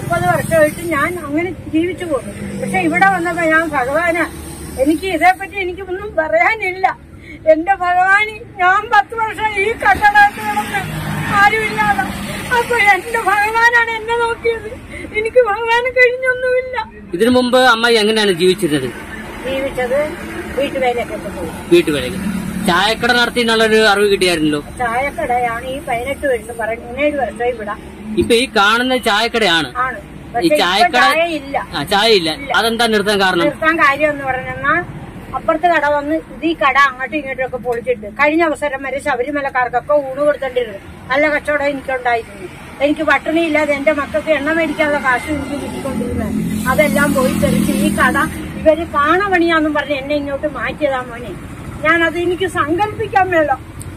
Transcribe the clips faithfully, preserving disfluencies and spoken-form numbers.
മുപ്പത് വർഷമായിട്ട് ഞാൻ അങ്ങനെ ജീവിച്ചു പോകുന്നു. പക്ഷെ ഇവിടെ വന്നപ്പോ ഞാൻ ഭഗവാന് എനിക്ക് ഇതേപ്പറ്റി എനിക്കൊന്നും പറയാനില്ല. എന്റെ ഭഗവാന് ഞാൻ പത്ത് വർഷം ഈ കട്ടടത്ത് കിടന്ന് ആരുമില്ലാതെ, അപ്പൊ എന്റെ ഭഗവാനാണ് എന്നെ നോക്കിയത്. എനിക്ക് ഭഗവാന് കഴിഞ്ഞൊന്നുമില്ല. ഇതിനു മുമ്പ് അമ്മ എങ്ങനെയാണ് ജീവിച്ചിരുന്നത്? ജീവിച്ചത് വീട്ടുവേലൊക്കെ പോയി. വീട്ടുവേലക്ക് ചായക്കട നടത്തി എന്നുള്ളൊരു അറിവ് കിട്ടിയായിരുന്നല്ലോ. ചായക്കടയാണ് ഈ പതിനെട്ട് വർഷം പതിനേഴ് വർഷം ഇവിടെ. ഇപ്പൊ ഈ കാണുന്ന ചായക്കടയാണ്. ആണ്. ഈ ചായക്കട ഇല്ല, ചായ ഇല്ല. അതെന്താ നിർത്താൻ കാരണം? നിർത്താൻ കാര്യം എന്ന് പറഞ്ഞാൽ അപ്പുറത്ത് കട വന്ന് ഇത് ഈ കട അങ്ങോട്ടും ഇങ്ങോട്ടും ഒക്കെ പൊളിച്ചിട്ട് കഴിഞ്ഞ അവസരം വരെ ശബരിമലക്കാർക്കൊക്കെ ഊണ് കൊടുത്തോണ്ടിരുന്നു. നല്ല കച്ചവടം എനിക്കുണ്ടായിരുന്നു. എനിക്ക് പട്ടിണിയില്ലാതെ എന്റെ മക്കൾക്ക് എണ്ണ മേടിക്കാതെ കാശ് എനിക്ക് കിട്ടിക്കൊണ്ടിരുന്നത് അതെല്ലാം പോയി തെറിച്ച് ഈ കട ഇവര് കാണപണിയാന്നും പറഞ്ഞ് എന്നെ ഇങ്ങോട്ട് മാറ്റിയതാ മോനെ. ഞാനത് എനിക്ക് സങ്കല്പിക്കാൻ വേണ്ട.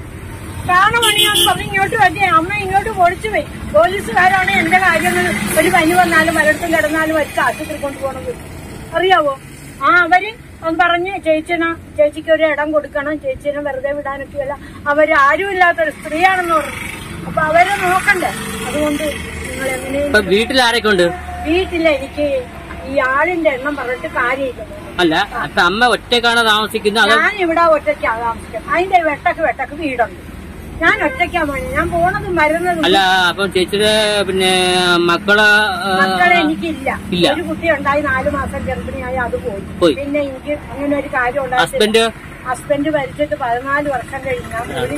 കാണപണിയാന്ന് പറഞ്ഞ് ഇങ്ങോട്ട് പറ്റിയ അമ്മ ഇങ്ങോട്ട് പൊളിച്ചു പോയി. പോലീസുകാരാണ് എന്റെ കാര്യങ്ങൾ ഒരു പനി വന്നാലും പലയിടത്തും കിടന്നാലും വെച്ച് ആശുപത്രി കൊണ്ടുപോകണത് അറിയാവോ? ആ അവര് പറഞ്ഞ് ചേച്ചിന ചേച്ചിക്ക് ഒരു ഇടം കൊടുക്കണം, ചേച്ചിനെ വെറുതെ വിടാനൊക്കെയല്ല, അവര് ആരുമില്ലാത്തൊരു സ്ത്രീയാണെന്ന് പറഞ്ഞു. അപ്പൊ അവരെ നോക്കണ്ടേ? അതുകൊണ്ട് നിങ്ങൾ എങ്ങനെ വീട്ടിൽ ആരൊക്കെ ഉണ്ട്? വീട്ടില് എനിക്ക് ഈ ആളിന്റെ എണ്ണം പറഞ്ഞിട്ട് കാര്യമില്ല. അല്ല അപ്പൊ അമ്മ ഒറ്റക്കാണ് താമസിക്കുന്നത്? ഞാൻ ഇവിടെ ഒറ്റയ്ക്കാ താമസിക്കുന്നത്. അതിന്റെ വെട്ടക്ക് വെട്ടക്ക് വീടുണ്ട്. ഞാൻ ഒറ്റയ്ക്കാ മോനെ. ഞാൻ പോണതും വരുന്നതും. അല്ല അപ്പൊ ചേച്ചിയുടെ പിന്നെ മക്കള് മക്കളെ എനിക്കില്ല. ഒരു കുട്ടി ഉണ്ടായി നാലു മാസം ഗർഭിണിയായി അത് പോയി. പിന്നെ എനിക്ക് അങ്ങനെ ഒരു കാര്യം ഉണ്ടായി. ഹസ്ബൻഡ് മരിച്ചിട്ട് പതിനാല് വർഷം കഴിഞ്ഞ പുള്ളി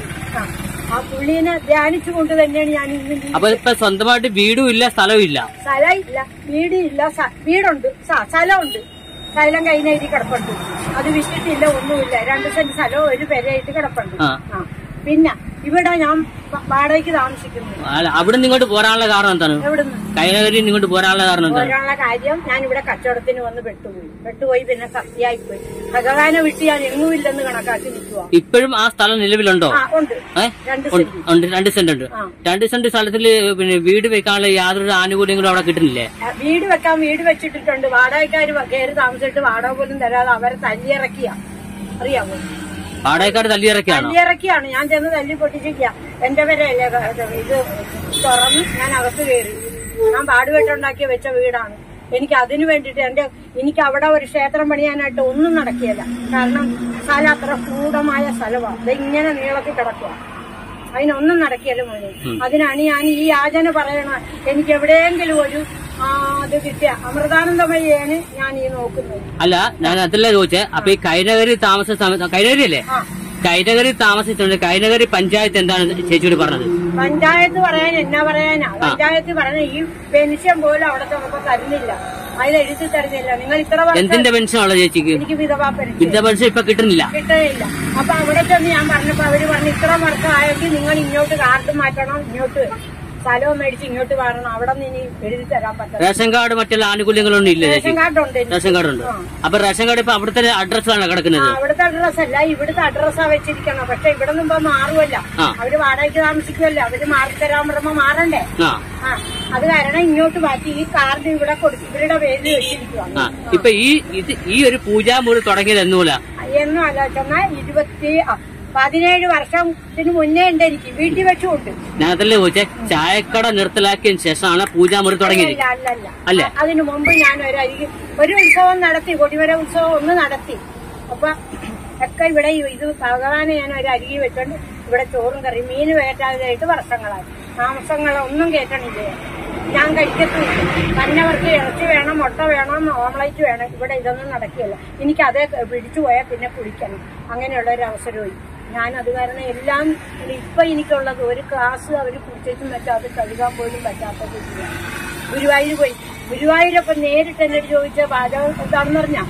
ആ പുള്ളീനെ ധ്യാനിച്ചുകൊണ്ട് തന്നെയാണ് ഞാൻ ഇന്ന്. അപ്പൊ ഇപ്പൊ സ്വന്തമായിട്ട് വീടും ഇല്ല സ്ഥലവും ഇല്ല? സ്ഥലം ഇല്ല, വീടില്ല. വീടുണ്ട്, സ്ഥലമുണ്ട്. സ്ഥലം കൈനേരി കിടപ്പുണ്ട്. അത് വിറ്റിട്ടില്ല, ഒന്നുമില്ല. രണ്ട് സെന്റ് സ്ഥലവും ഒരു പെരയായിട്ട് കിടപ്പുണ്ട്. ആ പിന്നെ ഇവിടെ ഞാൻ വാടകയ്ക്ക് താമസിക്കുന്നു. അവിടെ ഇങ്ങോട്ട് പോരാനുള്ള കാരണം എന്താണ്? എവിടുന്ന് കൈനഗരി ഇങ്ങോട്ട് പോരാനുള്ള കാരണം പോരാനുള്ള കാര്യം ഞാൻ ഇവിടെ കച്ചവടത്തിന് വന്ന് പെട്ടുപോയി. പെട്ടുപോയി പിന്നെ സത്യായിപ്പോയി. ഭഗവാനെ വിട്ട് ഞാൻ എങ്ങുമില്ലെന്ന് കണക്കാക്കി നിൽക്കുക. ഇപ്പോഴും ആ സ്ഥലം നിലവിലുണ്ടോ? ഉണ്ട്, രണ്ട് സെന്റ് ഉണ്ട്. രണ്ട് സെന്റ് സ്ഥലത്തില് പിന്നെ വീട് വെക്കാനുള്ള യാതൊരു ആനുകൂല്യങ്ങളും അവിടെ കിട്ടുന്നില്ലേ? വീട് വെക്കാൻ വീട് വെച്ചിട്ടുണ്ട്. വാടകക്കാര് കയറി താമസിച്ചിട്ട് വാടക പോലും തരാതെ അവരെ തല്ലിയിറക്കിയ അറിയാമോ? വാടകക്കാർ തല്ലിയിറക്കിയാണ് തല്ലിയിറക്കിയാണ് ഞാൻ ചെന്ന് തല്ലി പൊട്ടിച്ചില്ല. എന്റെ വരെയല്ലേ ഇത് തുറന്ന് ഞാൻ അകത്ത് കയറി. ഞാൻ പാടുപെട്ടുണ്ടാക്കി വെച്ച വീടാണ്. എനിക്ക് അതിനു വേണ്ടിട്ട് എന്റെ എനിക്ക് അവിടെ ഒരു ക്ഷേത്രം പണിയാനായിട്ട് ഒന്നും നടക്കിയല്ല. കാരണം സ്ഥലം അത്ര കൂടമായ സ്ഥലമാണ്. അത് ഇങ്ങനെ നീളത്തിൽ കിടക്കുക. അതിനൊന്നും നടക്കിയല്ലോ മോനെ. അതിനാണ് ഞാൻ ഈ യാചന പറയണ. എനിക്ക് എവിടെയെങ്കിലും ഒരു അത് കിട്ടിയ അമൃതാനന്ദമയാണ് ഞാൻ ഈ നോക്കുന്നത്. അല്ല ഞാൻ അതല്ല ചോദിച്ചേ. അപ്പൊ ഈ കൈനഗരി താമസ കൈനഗരി അല്ലേ? കൈനഗരി താമസിച്ചിട്ടുണ്ട്. കൈനഗരി പഞ്ചായത്ത് എന്താണ് ചേച്ചിയോട് പറഞ്ഞത്? പഞ്ചായത്ത് പറയാൻ എന്നാ പറയാനാ? പഞ്ചായത്ത് പറഞ്ഞ ഈ പെൻഷൻ പോലും അവിടെ നമുക്ക് തരുന്നില്ല. അതിൽ എഴുതി തരുന്നില്ല. നിങ്ങൾ ഇത്ര എന്തിന്റെ പെൻഷൻ ഉള്ള ചേച്ചിക്ക്? എനിക്ക് വിധവാ പെൻഷൻ. വിധവാ പെൻഷൻ ഇപ്പൊ കിട്ടുന്നില്ല. കിട്ടുന്നില്ല. അപ്പൊ അവിടെ ചെന്ന് ഞാൻ പറഞ്ഞപ്പോ അവര് പറഞ്ഞു ഇത്ര വർഷം ആയെങ്കിൽ നിങ്ങൾ ഇങ്ങോട്ട് കാർഡ് മാറ്റണം, ഇങ്ങോട്ട് സ്ഥലവും മേടിച്ച് ഇങ്ങോട്ട് വരണം. അവിടെ നിന്ന് ഇനി എഴുതി തരാൻ പറ്റില്ല. റേഷൻ കാർഡ് മറ്റുള്ള ആനുകൂല്യങ്ങളൊന്നും ഇല്ല? റേഷൻ കാർഡ് ഉണ്ട്. റേഷൻ കാർഡ് ഉണ്ട്. അപ്പൊ റേഷൻ കാർഡ് ഇപ്പൊ അവിടുത്തെ അഡ്രസ്സാണ് കിടക്കുന്നത്? അവിടുത്തെ അഡ്രസ് അല്ല, ഇവിടുത്തെ അഡ്രസ്സാ വെച്ചിരിക്കണം. പക്ഷെ ഇവിടെ നിന്നുമ്പോ മാറുമല്ല. അവര് വാടകയ്ക്ക് താമസിക്കുമല്ലോ. അവര് മാറി തരാൻ പറയുമ്പോ മാറണ്ടേ? ആ അത് കാരണം ഇങ്ങോട്ട് മാറ്റി ഈ കാർഡ് ഇവിടെ കൊടുക്കും. ഇവരുടെ പേരിൽ വെച്ചിരിക്കുക. ഇപ്പൊ ഈ ഇത് ഈ ഒരു പൂജാമുറി തുടങ്ങിയത് എന്നൂല എന്നും ആലോചന ഇരുപത്തി പതിനേഴ് വർഷത്തിന് മുന്നേ ഉണ്ട് എനിക്ക് വീട്ടിൽ വെച്ചുകൊണ്ട്. ഞാനതല്ലേ ചോദിച്ചേ, ചായക്കട നിർത്തലാക്കിയതിന് ശേഷമാണ് പൂജാമുറി തുടങ്ങിയത്? അല്ലല്ല അല്ല, അതിനു മുമ്പ് ഞാൻ ഒരു അരികെ ഒരു ഉത്സവം നടത്തി, കൊടിമര ഉത്സവം ഒന്ന് നടത്തി. അപ്പൊ ഒക്കെ ഇവിടെ ഇത് ഭഗവാനെ ഞാൻ ഒരു അരികെ വെച്ചോണ്ട് ഇവിടെ ചോറും കറി മീന് വേറ്റാതായിട്ട് വർഷങ്ങളായി. താമസങ്ങളൊന്നും കേട്ടണില്ലേ. ഞാൻ കഴിക്കത്തില്ല. തന്നവർക്ക് ഇറച്ചി വേണം, മുട്ട വേണം, ഓംലൈറ്റ് വേണം. ഇവിടെ ഇതൊന്നും നടക്കില്ല. എനിക്ക് അതേ പിടിച്ചു പോയാൽ പിന്നെ കുളിക്കണം. അങ്ങനെയുള്ള ഒരു അവസരമായി. ഞാൻ അത് കാരണം എല്ലാം ഇപ്പൊ എനിക്കുള്ളത് ഒരു ക്ലാസ് അവർ കുടിച്ചിട്ടും പറ്റാം, അത് കഴുകാൻ പോലും പറ്റാത്തത്. ഗുരുവായൂർ പോയി. ഗുരുവായൂരപ്പം നേരിട്ട് എന്നോട് ചോദിച്ച പാചകം എന്താണെന്ന് പറഞ്ഞാ,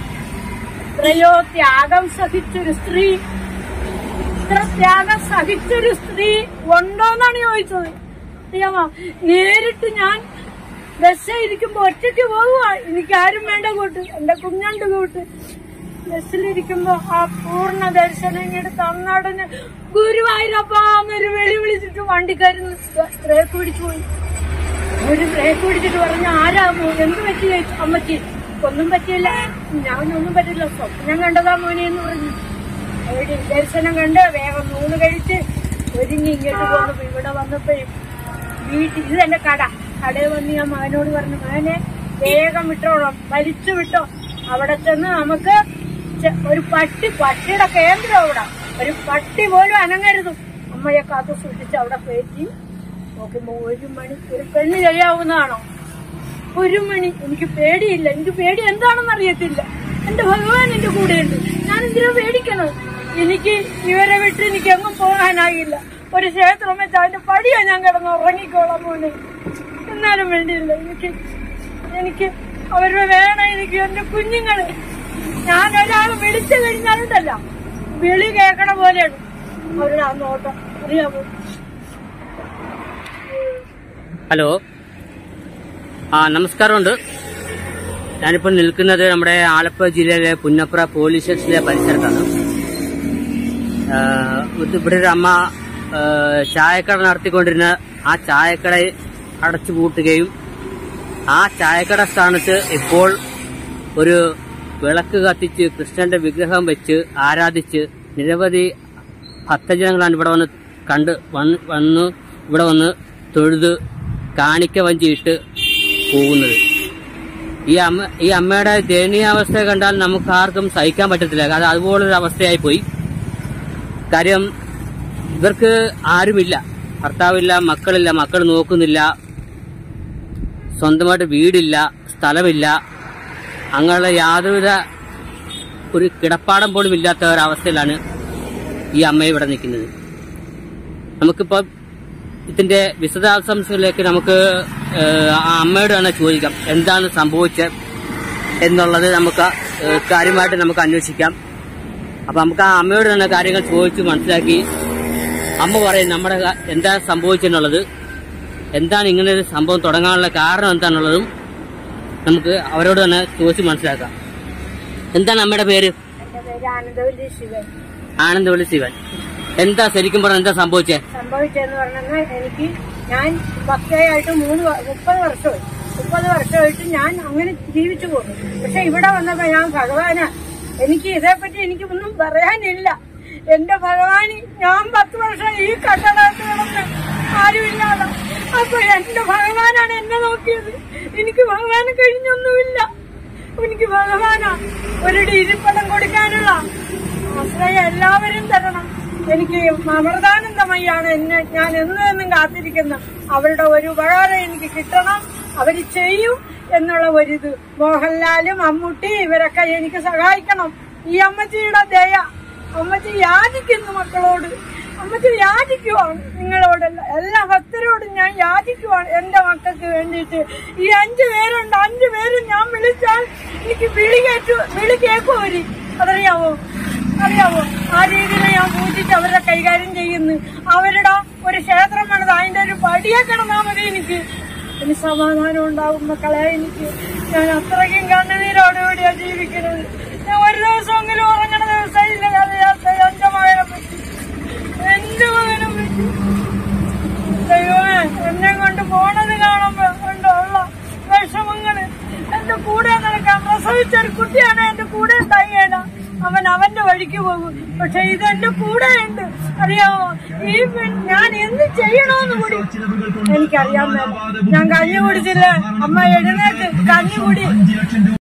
എത്രയോ ത്യാഗം സഹിച്ചൊരു സ്ത്രീ, ഇത്ര ത്യാഗം സഹിച്ചൊരു സ്ത്രീ ഉണ്ടോന്നാണ് ചോദിച്ചത്. അറിയാമോ? നേരിട്ട് ഞാൻ ബസ്സിലിരിക്കുമ്പോ ഒറ്റയ്ക്ക് പോവുക. എനിക്കാരും വേണ്ട കൂട്ട്, എന്റെ കുഞ്ഞണ്ട് കൂട്ട്. ബസ്സിലിരിക്കുമ്പോ ആ പൂർണ്ണ ദർശനം ഇങ്ങോട്ട് തന്നോടനെ ഗുരുവായൂരപ്പാന്നൊരു വെളി വിളിച്ചിട്ട് വണ്ടിക്കാരൻ ബ്രേക്ക് പിടിച്ചു പോയി. ഒരു ബ്രേക്ക് പിടിച്ചിട്ട് പറഞ്ഞു, ആരാമോ എന്ത് പറ്റി ചോദിച്ചു. അമ്മച്ചി ഒന്നും പറ്റിയില്ല, ഞാനൊന്നും പറ്റില്ല, സ്വപ്നം കണ്ടതാ മോനെ എന്ന് പറഞ്ഞു. അവിടെ ദർശനം കണ്ട് വേഗം നൂണ് കഴിച്ച് ഒരുങ്ങി ഇങ്ങോട്ട് പോകുന്നു. ഇവിടെ വന്നപ്പോഴും വീട്ടിൽ ഇത് എന്റെ കട കടയിൽ വന്ന് ഞാൻ മകനോട് പറഞ്ഞു, മകനെ വേഗം വിട്ടോളാം, വലിച്ചു വിട്ടോ. അവിടെ ചെന്ന് നമുക്ക് ഒരു പട്ടി, പട്ടിയുടെ കേന്ദ്രം അവിടെ, ഒരു പട്ടി പോലും അനങ്ങരുത്. അമ്മയെ കാത്തു സൂക്ഷിച്ച് അവിടെ കയറ്റി നോക്കുമ്പോ ഒരു മണി. ഒരു പെണ്ണ് ചെയ്യാവുന്നതാണോ? ഒരു മണി. എനിക്ക് പേടിയില്ല. എനിക്ക് പേടി എന്താണെന്ന് അറിയത്തില്ല. എന്റെ ഭഗവാൻ എന്റെ കൂടെയുണ്ട്. ഞാൻ എന്തിനാ പേടിക്കണം? എനിക്ക് ഇവരെ വിട്ട് എനിക്ക് എങ്ങും പോകാനാകില്ല. ഒരു ക്ഷേത്രം വെച്ച് അതിന്റെ പടിയാ ഞാൻ കിടന്ന് ഉറങ്ങിക്കോളാം മോനെ. എന്നാലും വേണ്ടിയില്ല. എനിക്ക് എനിക്ക് അവരുടെ വേണം. എനിക്ക് എന്റെ കുഞ്ഞുങ്ങള്. ഞാൻ ഒരാൾ വിളിച്ചു കഴിഞ്ഞാലുണ്ടല്ല, വിളി കേൾക്കണ പോലെയാണ് അവരുടെ ആ നോട്ടം. അറിയാമോ? ഹലോ, ആ നമസ്കാരമുണ്ട്. ഞാനിപ്പോൾ നിൽക്കുന്നത് നമ്മുടെ ആലപ്പുഴ ജില്ലയിലെ പുന്നപ്ര പോലീസ് സ്റ്റേഷനിലെ പരിസരത്താണ്. ഇവിടെ ഒരു അമ്മ ചായക്കട നടത്തിക്കൊണ്ടിരുന്ന ആ ചായക്കട അടച്ചു പൂട്ടുകയും ആ ചായക്കട സ്ഥാനത്ത് ഇപ്പോൾ ഒരു വിളക്ക് കത്തിച്ച് കൃഷ്ണന്റെ വിഗ്രഹം വെച്ച് ആരാധിച്ച് നിരവധി ഭക്തജനങ്ങളാണ് ഇവിടെ വന്ന് കണ്ട് വന്ന് ഇവിടെ വന്ന് തൊഴുത് കാണിക്ക വഞ്ചിയിട്ട് പോകുന്നത്. ഈ അമ്മ ഈ അമ്മയുടെ ദയനീയാവസ്ഥ കണ്ടാൽ നമുക്ക് ആർക്കും സഹിക്കാൻ പറ്റത്തില്ല. അത് അതുപോലൊരു അവസ്ഥയായി പോയി. കാര്യം ഇവർക്ക് ആരുമില്ല, ഭർത്താവില്ല, മക്കളില്ല, മക്കൾ നോക്കുന്നില്ല, സ്വന്തമായിട്ട് വീടില്ല, സ്ഥലമില്ല, അങ്ങനെയുള്ള യാതൊരുവിധ ഒരു കിടപ്പാടം പോലും ഇല്ലാത്ത ഒരവസ്ഥയിലാണ് ഈ അമ്മ ഇവിടെ നിൽക്കുന്നത്. നമുക്കിപ്പോ ഇതിന്റെ വിശദാംശങ്ങളിലേക്ക് നമുക്ക് ആ അമ്മയോട് തന്നെ ചോദിക്കാം എന്താണ് സംഭവിച്ചത് എന്നുള്ളത്. നമുക്ക് കാര്യമായിട്ട് നമുക്ക് അന്വേഷിക്കാം. അപ്പൊ നമുക്ക് ആ അമ്മയോട് തന്നെ കാര്യങ്ങൾ ചോദിച്ച് മനസ്സിലാക്കി അമ്മ പറയും നമ്മുടെ എന്താ സംഭവിച്ചെന്നുള്ളത്, എന്താണ് ഇങ്ങനെ ഒരു സംഭവം തുടങ്ങാനുള്ള കാരണം എന്താണെന്നുള്ളതും നമുക്ക് അവരോട് തന്നെ ചോദിച്ച് മനസ്സിലാക്കാം. എന്താണ് അമ്മയുടെ പേര്? ആനന്ദവല്ലി ശിവൻ. എന്താ ശരിക്കും പറഞ്ഞ എന്താ സംഭവിച്ചേ? സംഭവിച്ചെന്ന് പറഞ്ഞാൽ എനിക്ക് ഞാൻ ഭക്തയായിട്ട് മൂന്ന് മുപ്പത് വർഷമായി മുപ്പത് വർഷമായിട്ട് ഞാൻ അങ്ങനെ ജീവിച്ചു പോകുന്നു. പക്ഷെ ഇവിടെ വന്നപ്പോ ഞാൻ ഭഗവാനാ, എനിക്ക് ഇതേപ്പറ്റി എനിക്ക് ഒന്നും പറയാനില്ല. എന്റെ ഭഗവാനി, ഞാൻ പത്ത് വർഷം ഈ കട്ടടത്ത് കിടന്ന് ആരുമില്ലാതെ, അപ്പൊ എന്റെ ഭഗവാനാണ് എന്നെ നോക്കിയത്. എനിക്ക് ഭഗവാന് കഴിഞ്ഞൊന്നുമില്ല. എനിക്ക് ഭഗവാനാ ഒരിടി ഇരിപ്പടം കൊടുക്കാനുള്ള ആശ്രയം എല്ലാവരും തരണം. എനിക്ക് അമൃതാനന്ദമയാണ് എന്നെ ഞാൻ എന്നും എന്നും കാത്തിരിക്കുന്നത്. അവരുടെ ഒരു ഉപകാരം എനിക്ക് കിട്ടണം, അവര് ചെയ്യും എന്നുള്ള ഒരിത്. മോഹൻലാല്, മമ്മൂട്ടി ഇവരൊക്കെ എനിക്ക് സഹായിക്കണം. ഈ അമ്മച്ചിയുടെ ദയ, അമ്മച്ചി യാചിക്കുന്നു മക്കളോട്, അമ്മച്ചി യാചിക്കുവാണ് നിങ്ങളോടല്ല, എല്ലാ ഭക്തരോടും ഞാൻ യാചിക്കുവാണ് എന്റെ മക്കൾക്ക് വേണ്ടിയിട്ട്. ഈ അഞ്ചു പേരുണ്ട്, അഞ്ചു പേരും ഞാൻ വിളിച്ചാൽ എനിക്ക് വിളി കേട്ടു വിളി കേൾക്കും അവര്. അതറിയാവോ അറിയാവോ ആ രീതിയിൽ ഞാൻ പൂജിച്ച് അവരെ കൈകാര്യം ചെയ്യുന്നു. അവരുടെ ഒരു ക്ഷേത്രം വേണത്, അതിന്റെ ഒരു പടിയെ കിടന്നാൽ മതി എനിക്ക്. ഇനി സമാധാനം ഉണ്ടാകും മക്കളെ. എനിക്ക് ഞാൻ അത്രയ്ക്കും കണ്ണുനീരോടുകൂടിയാ ജീവിക്കുന്നത്. ഞാൻ ഒരു ദിവസമെങ്കിലും ഉറങ്ങണ ദിവസമില്ല. അറിയാത്ത എന്റെ മകനെ പറ്റി, എന്റെ മകനെ പറ്റി ദൈവമേ, എന്നെ കൊണ്ട് പോണത് കാണുമ്പോ ഉള്ള വിഷമങ്ങള്. എന്റെ കൂടെ നടക്കാൻ പ്രസവിച്ചൊരു കുട്ടിയാണ് എന്റെ കൂടെ ഉണ്ടായില്ല. അവൻ അവന്റെ വഴിക്ക് പോകും. പക്ഷെ ഇതെന്റെ കൂടെ ഉണ്ട്. അറിയാമോ, ഈ ഞാൻ എന്ത് ചെയ്യണമെന്ന് കൂടി എനിക്കറിയാൻ മേല. ഞാൻ കഞ്ഞി കുടിച്ചില്ല. അമ്മ എഴുന്നേറ്റ് കഞ്ഞി കുടി.